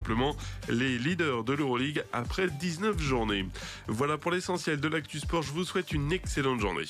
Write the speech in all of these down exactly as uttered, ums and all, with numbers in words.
simplement les leaders de l'Euroleague après dix-neuf journées. Voilà pour l'essentiel de l'actu sport. Je vous souhaite une excellente journée.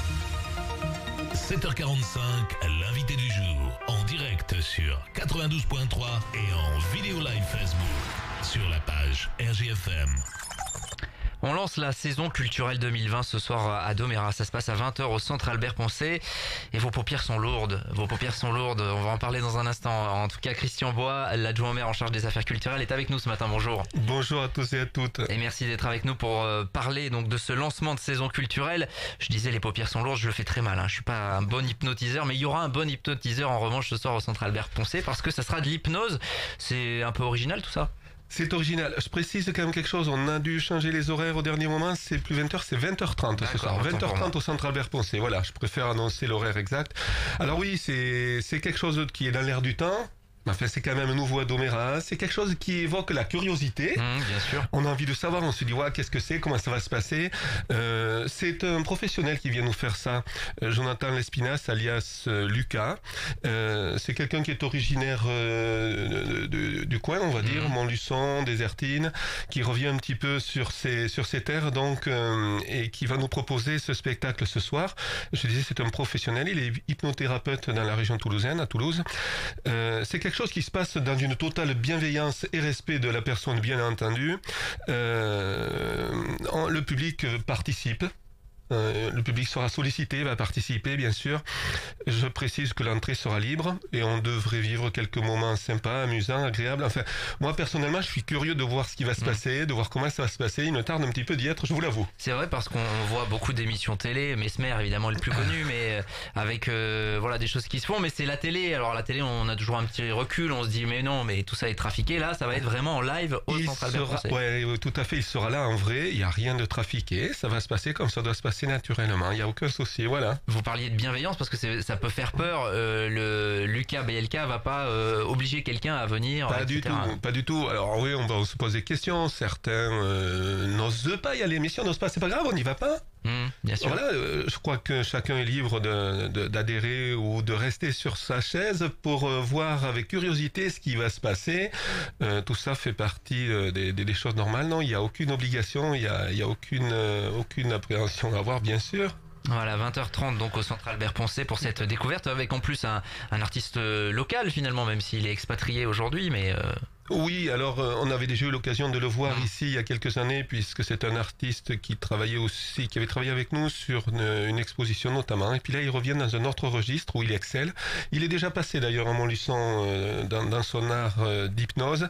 sept heures quarante-cinq, l'invité du jour, en direct sur quatre-vingt-douze point trois et en vidéo live Facebook sur la page R G F M. On lance la saison culturelle deux mille vingt ce soir à Domérat. Ça se passe à vingt heures au centre Albert Poncet. Et vos paupières sont lourdes. Vos paupières sont lourdes. On va en parler dans un instant. En tout cas, Christian Bois, l'adjoint au maire en charge des affaires culturelles, est avec nous ce matin. Bonjour. Bonjour à tous et à toutes. Et merci d'être avec nous pour euh, parler donc de ce lancement de saison culturelle. Je disais les paupières sont lourdes, je le fais très mal. Hein. Je suis pas un bon hypnotiseur, mais il y aura un bon hypnotiseur en revanche ce soir au centre Albert Poncet parce que ça sera de l'hypnose. C'est un peu original tout ça. C'est original. Je précise quand même quelque chose. On a dû changer les horaires au dernier moment. C'est plus vingt heures, c'est vingt heures trente ce soir. vingt heures trente au centre Albert Poncet. Voilà, je préfère annoncer l'horaire exact. Alors oui, c'est c'est quelque chose qui est dans l'air du temps. Enfin, c'est quand même nouveau à Domérat. C'est quelque chose qui évoque la curiosité. Mmh, bien sûr. On a envie de savoir. On se dit, ouais, qu'est-ce que c'est? Comment ça va se passer? Euh, c'est un professionnel qui vient nous faire ça. Euh, Jonathan Lespinasse, alias euh, Lucas. Euh, c'est quelqu'un qui est originaire euh, de, de, du coin, on va dire, mmh. Montluçon, Désertine, qui revient un petit peu sur ses sur ses terres, donc, euh, et qui va nous proposer ce spectacle ce soir. Je disais, c'est un professionnel. Il est hypnothérapeute dans la région toulousaine, à Toulouse. Euh, c'est quelque chose qui se passe dans une totale bienveillance et respect de la personne, bien entendu. Euh, le public participe. Euh, le public sera sollicité, va participer bien sûr. Je précise que l'entrée sera libre et on devrait vivre quelques moments sympas, amusants, agréables. Enfin, moi personnellement, je suis curieux de voir ce qui va se passer, de voir comment ça va se passer. Il me tarde un petit peu d'y être, je vous l'avoue. C'est vrai parce qu'on voit beaucoup d'émissions télé, Mesmer évidemment le plus connu, mais avec euh, voilà des choses qui se font. Mais c'est la télé. Alors la télé, on a toujours un petit recul. On se dit mais non, mais tout ça est trafiqué. Là, ça va être vraiment en live au centre Albert Poncet. Ouais, tout à fait. Il sera là en vrai. Il y a rien de trafiqué. Ça va se passer comme ça doit se passer naturellement, il n'y a aucun souci, voilà. Vous parliez de bienveillance parce que c'est, ça peut faire peur, euh, le Lucas B L K va pas euh, obliger quelqu'un à venir, pas et cetera. Du tout, pas du tout. Alors oui, on va se poser des questions, certains euh, n'osent pas y aller, mais si on n'ose pas, c'est pas grave, on n'y va pas. Mmh, bien sûr. Voilà, euh, je crois que chacun est libre de, de, d'adhérer ou de rester sur sa chaise pour euh, voir avec curiosité ce qui va se passer. Euh, tout ça fait partie euh, des, des, des choses normales. Non, il n'y a aucune obligation, il n'y a, il y a aucune, euh, aucune appréhension à avoir, bien sûr. Voilà, vingt heures trente donc au centre Albert Poncet pour cette découverte avec en plus un, un artiste local finalement, même s'il est expatrié aujourd'hui, mais... Euh... Oui, alors euh, on avait déjà eu l'occasion de le voir mmh. ici il y a quelques années, puisque c'est un artiste qui travaillait aussi, qui avait travaillé avec nous sur une, une exposition notamment. Et puis là, il revient dans un autre registre où il excelle. Il est déjà passé d'ailleurs à Montluçon euh, dans, dans son art euh, d'hypnose.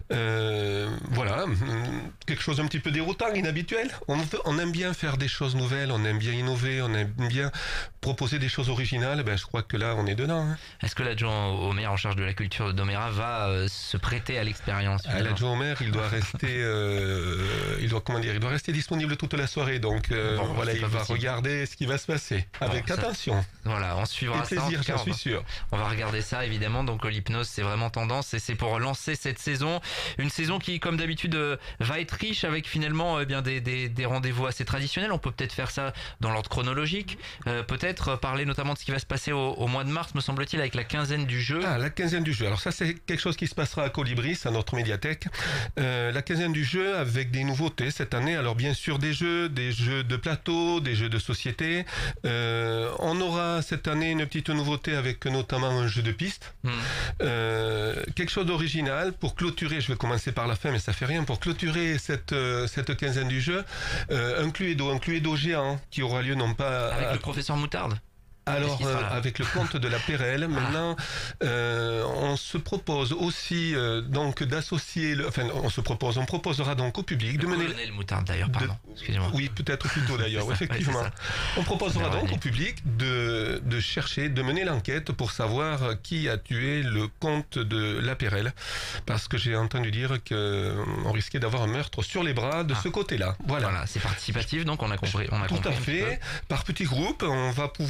Euh, voilà, quelque chose un petit peu déroutant, inhabituel. On, veut, on aime bien faire des choses nouvelles, on aime bien innover, on aime bien proposer des choses originales. Ben, je crois que là, on est dedans. Hein. Est-ce que l'adjoint au maire en charge de la culture de Domérat va euh, se prêter à l'expérience? À l'adjoint au maire, il doit rester, euh, il doit comment dire, il doit rester disponible toute la soirée. Donc euh, bon, voilà, il va possible. regarder ce qui va se passer avec bon, attention. Ça, voilà, on suivra et plaisir, ça. J'en suis sûr. On va regarder ça évidemment. Donc l'hypnose, c'est vraiment tendance et c'est pour lancer cette saison, une saison qui, comme d'habitude, euh, va être riche avec finalement eh bien des, des, des rendez-vous assez traditionnels. On peut peut-être faire ça dans l'ordre chronologique. Euh, peut-être parler notamment de ce qui va se passer au, au mois de mars, me semble-t-il, avec la quinzaine du jeu. Ah, la quinzaine du jeu. Alors ça, c'est quelque chose qui se passera à Colibri, à notre médiathèque. Euh, la quinzaine du jeu avec des nouveautés cette année. Alors bien sûr des jeux, des jeux de plateau, des jeux de société. Euh, on aura cette année une petite nouveauté avec notamment un jeu de piste. Mmh. Euh, quelque chose d'original pour clôturer. Je vais commencer par la fin, mais ça fait rien. Pour clôturer cette euh, cette quinzaine du jeu, euh, un Cluedo, un Cluedo géant qui aura lieu non pas avec à... le professeur Moutarde. Alors, euh, avec le conte de la Pérelle, maintenant, ah. euh, on se propose aussi euh, donc d'associer, le, enfin, on se propose, on proposera donc au public le de mener. Colonel Moutarde d'ailleurs, pardon. De, excusez-moi. Oui, peut-être plutôt d'ailleurs, oui, effectivement. Ouais, on proposera donc revenu. au public de de chercher, de mener l'enquête pour savoir qui a tué le comte de la Pérelle, parce que j'ai entendu dire que on risquait d'avoir un meurtre sur les bras de ah. ce côté-là. Voilà. Voilà, c'est participatif, donc on a compris. On a Tout compris à fait. Par petits groupes, on va pouvoir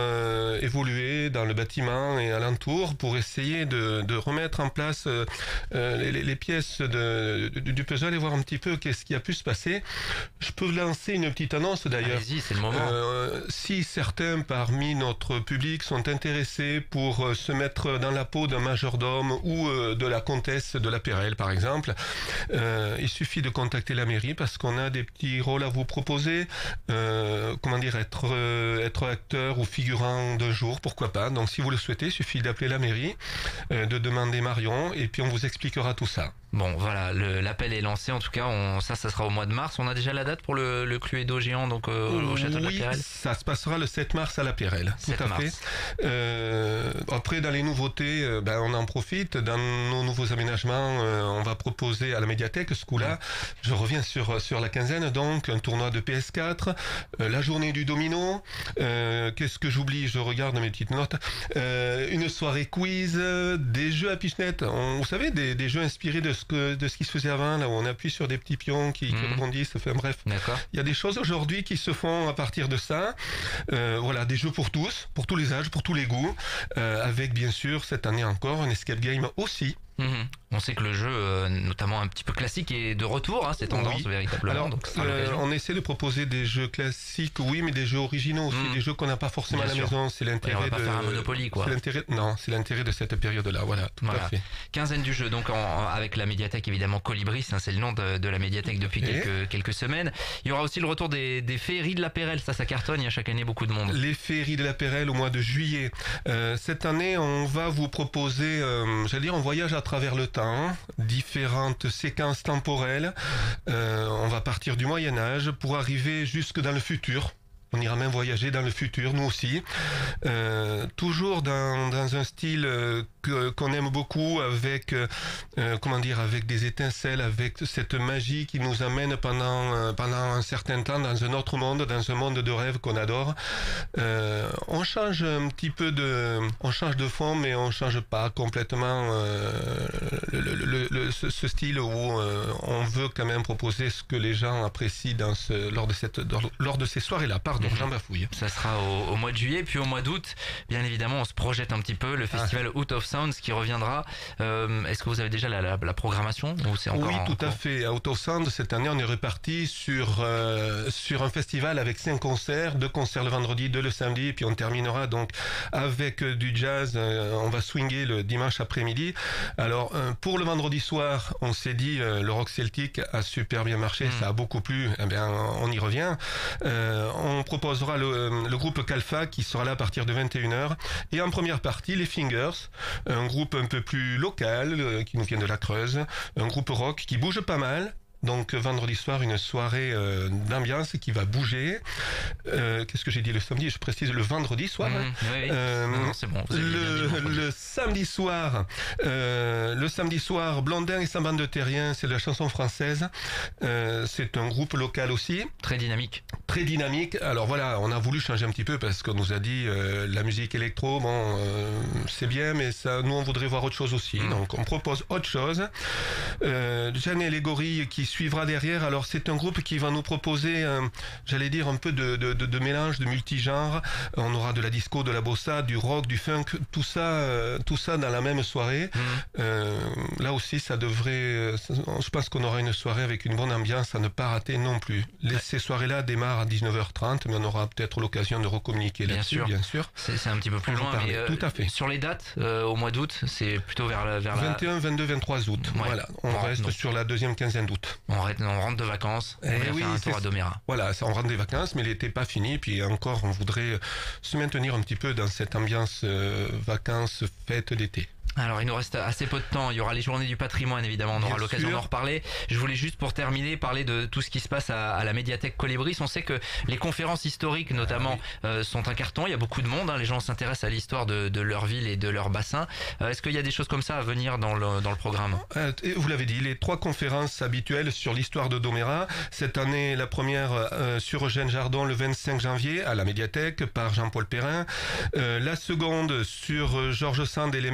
euh, évoluer dans le bâtiment et alentour pour essayer de, de remettre en place euh, les, les pièces de, de, du puzzle et voir un petit peu qu'est-ce qui a pu se passer. Je peux lancer une petite annonce d'ailleurs. Allez-y, c'est le moment. Euh, si certains parmi notre public sont intéressés pour euh, se mettre dans la peau d'un majordome ou euh, de la comtesse de la Pérelle par exemple, euh, il suffit de contacter la mairie parce qu'on a des petits rôles à vous proposer. Euh, comment dire, être, euh, être acteur ou figurant d'un jour, pourquoi pas. Donc si vous le souhaitez, il suffit d'appeler la mairie, euh, de demander Marion et puis on vous expliquera tout ça. Bon, voilà, le, l'appel est lancé. En tout cas, on, ça, ça sera au mois de mars. On a déjà la date pour le, le Cluedo géant, donc euh, au château oui, de la Pérelle. Ça se passera le sept mars à la Pérelle. Tout à mars. fait. Euh, après, dans les nouveautés, euh, ben, on en profite. Dans nos nouveaux aménagements, euh, on va proposer à la médiathèque, ce coup-là, je reviens sur sur la quinzaine, donc un tournoi de P S quatre, euh, la journée du domino. Euh, qu'est-ce que j'oublie? Je regarde mes petites notes. Euh, une soirée quiz, euh, des jeux à pichenette. On, vous savez, des, des jeux inspirés de ce que de ce qui se faisait avant, là où on appuie sur des petits pions qui, mmh. qui rebondissent. Enfin bref, d'accord. Il y a des choses aujourd'hui qui se font à partir de ça. Euh, voilà, des jeux pour tous, pour tous les âges, pour tous les goûts, euh, avec bien sûr cette année encore un escape game aussi. Mmh. On sait que le jeu, euh, notamment un petit peu classique, est de retour, hein, c'est tendance oui. véritablement. Alors, donc euh, on essaie de proposer des jeux classiques, oui, mais des jeux originaux aussi, mmh. des jeux qu'on n'a pas forcément bien à la sûr. maison. C'est l'intérêt ouais, on va pas de. faire un Monopoly, quoi. C'est l'intérêt. Non, c'est l'intérêt de cette période-là. Voilà, tout voilà. à fait. Quinzaine du jeu, donc en, avec la médiathèque évidemment Colibris, hein, c'est le nom de, de la médiathèque depuis Et quelques quelques semaines. Il y aura aussi le retour des, des féeries de la Pérelle. Ça, ça cartonne. Il y a chaque année beaucoup de monde. Les féeries de la Pérelle au mois de juillet. Euh, cette année, on va vous proposer, euh, j'allais dire, un voyage à travers le temps. Différentes séquences temporelles. Euh, on va partir du Moyen-Âge pour arriver jusque dans le futur. On ira même voyager dans le futur, nous aussi. Euh, toujours dans, dans un style euh, que, qu'on aime beaucoup, avec euh, comment dire, avec des étincelles, avec cette magie qui nous amène pendant euh, pendant un certain temps dans un autre monde, dans un monde de rêve qu'on adore. Euh, on change un petit peu de, on change de fond, mais on change pas complètement euh, le, le, le, le, ce, ce style où euh, on veut quand même proposer ce que les gens apprécient dans ce, lors de cette lors de ces soirées-là. Pardon. Jean Bafouille. Ça sera au, au mois de juillet, puis au mois d'août, bien évidemment, on se projette un petit peu le festival ah. Out of Sounds qui reviendra. Euh, est-ce que vous avez déjà la, la, la programmation ou c'est encore Oui, en, tout en... à fait. Out of Sounds, cette année, on est reparti sur euh, sur un festival avec cinq concerts, deux concerts le vendredi, deux le samedi, et puis on terminera donc avec euh, du jazz. Euh, on va swinguer le dimanche après-midi. Alors euh, pour le vendredi soir, on s'est dit euh, le rock celtique a super bien marché, mm. ça a beaucoup plu. Eh bien, on y revient. Euh, on proposera le, le groupe Kalfa qui sera là à partir de vingt et une heures. Et en première partie, les Fingers, un groupe un peu plus local euh, qui nous vient de la Creuse, un groupe rock qui bouge pas mal. Donc vendredi soir, une soirée euh, d'ambiance qui va bouger. Euh, qu'est-ce que j'ai dit le samedi? Je précise le vendredi soir. Mmh, oui, euh, non, c'est bon. Le, le samedi soir, euh, le samedi soir, Blondin et sa bande de terriens, c'est de la chanson française. Euh, c'est un groupe local aussi. Très dynamique. Très dynamique. Alors voilà, on a voulu changer un petit peu parce qu'on nous a dit euh, la musique électro, bon, euh, c'est bien, mais ça, nous on voudrait voir autre chose aussi. Mmh. Donc on propose autre chose. Euh, Jeanne et les gorilles qui suivra derrière. Alors c'est un groupe qui va nous proposer, euh, j'allais dire, un peu de, de, de, de mélange, de multigenre. On aura de la disco, de la bossa, du rock, du funk, tout ça, euh, tout ça dans la même soirée. Mmh. Euh, là aussi, ça devrait. Je pense qu'on aura une soirée avec une bonne ambiance à ne pas rater non plus. Les, ces soirées-là démarrent à dix-neuf heures trente, mais on aura peut-être l'occasion de recommuniquer bien là-dessus, sûr. bien sûr. C'est, c'est un petit peu plus loin, mais euh, tout à fait. Sur les dates, euh, au mois d'août, c'est plutôt vers la vers vingt et un, vingt-deux, vingt-trois août. Ouais. Voilà, on bon, reste donc. sur la deuxième quinzaine d'août. On, on rentre de vacances, on vient oui, faire un tour à Domérat. Voilà, ça, on rentre des vacances, mais l'été n'est pas fini. Puis encore, on voudrait se maintenir un petit peu dans cette ambiance euh, vacances, fête d'été. Alors il nous reste assez peu de temps, il y aura les journées du patrimoine évidemment, on aura Bien l'occasion sûr. d'en reparler. Je voulais juste pour terminer parler de tout ce qui se passe à, à la médiathèque Colibris. On sait que les conférences historiques notamment ah, oui. euh, sont un carton, il y a beaucoup de monde, hein. Les gens s'intéressent à l'histoire de, de leur ville et de leur bassin. Euh, est-ce qu'il y a des choses comme ça à venir dans le, dans le programme? euh, Vous l'avez dit, les trois conférences habituelles sur l'histoire de Domérat. Cette année, la première euh, sur Eugène Jardon le vingt-cinq janvier à la médiathèque par Jean-Paul Perrin. Euh, la seconde sur Georges Sand et les maîtres sonneurs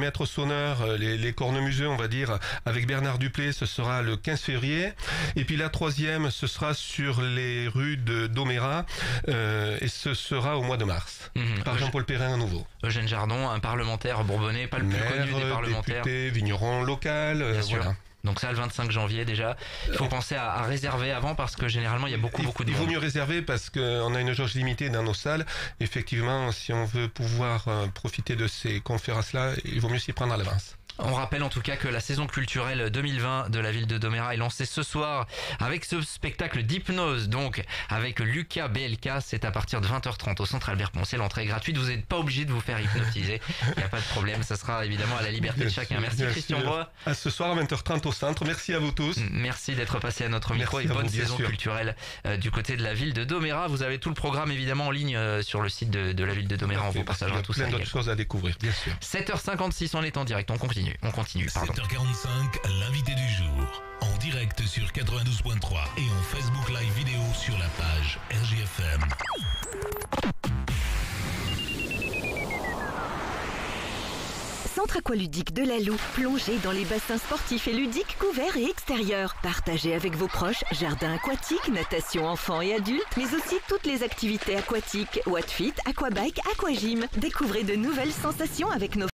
d'honneur, les, les cornemuseux, on va dire, avec Bernard Duplé, ce sera le quinze février. Et puis la troisième, ce sera sur les rues de Domérat, euh, et ce sera au mois de mars, mmh. par Jean-Paul Perrin à nouveau. Eugène Jardon, un parlementaire bourbonnais, pas le plus Maire, connu des parlementaires. Député, vigneron local, euh, voilà. Donc ça, le vingt-cinq janvier déjà. Il faut penser à, à réserver avant parce que généralement, il y a beaucoup, il, beaucoup de Il monde. vaut mieux réserver parce qu'on a une jauge limitée dans nos salles. Effectivement, si on veut pouvoir euh, profiter de ces conférences-là, il vaut mieux s'y prendre à l'avance. On rappelle en tout cas que la saison culturelle deux mille vingt de la ville de Domérat est lancée ce soir avec ce spectacle d'hypnose, donc avec Lucas B L K. C'est à partir de vingt heures trente au centre Albert Poncet. L'entrée est gratuite, vous n'êtes pas obligé de vous faire hypnotiser. Il n'y a pas de problème, ça sera évidemment à la liberté bien de chacun. Merci sûr, Christian Bois. À ce soir à vingt heures trente au centre. Merci à vous tous. Merci d'être passé à notre micro. Merci et bonne vous, saison sûr. culturelle euh, du côté de la ville de Domérat. Vous avez tout le programme évidemment en ligne euh, sur le site de, de la ville de Domérat. On vous partagera tout ça. Il y a plein d'autres choses à découvrir, bien sûr. sept heures cinquante-six, on est en direct. On continue. On continue. Pardon. sept heures quarante-cinq, l'invité du jour, en direct sur quatre-vingt-douze point trois et en Facebook Live vidéo sur la page R J F M. Centre aqualudique de la Loue, plongez dans les bassins sportifs et ludiques couverts et extérieurs. Partagez avec vos proches jardin aquatique, natation enfants et adultes, mais aussi toutes les activités aquatiques, wattfit, aquabike, aquagym. Découvrez de nouvelles sensations avec nos